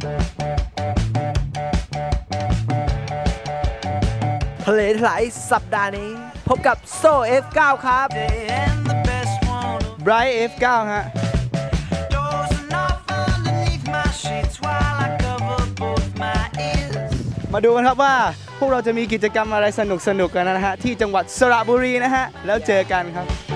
ทะเลถลายสัปดาห์นี้พบกับโซ่ F9 ครับ Bright F9 ฮะมาดูกันครับว่าพวกเราจะมีกิจกรรมอะไรสนุกๆกันนะฮะที่จังหวัดสระบุรีนะฮะแล้วเจอกันครับ